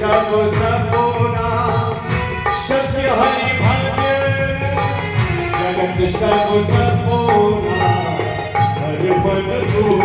सब सपूर्णा सत्य हरि भक्ति जगत सब सपूर्णा हर पद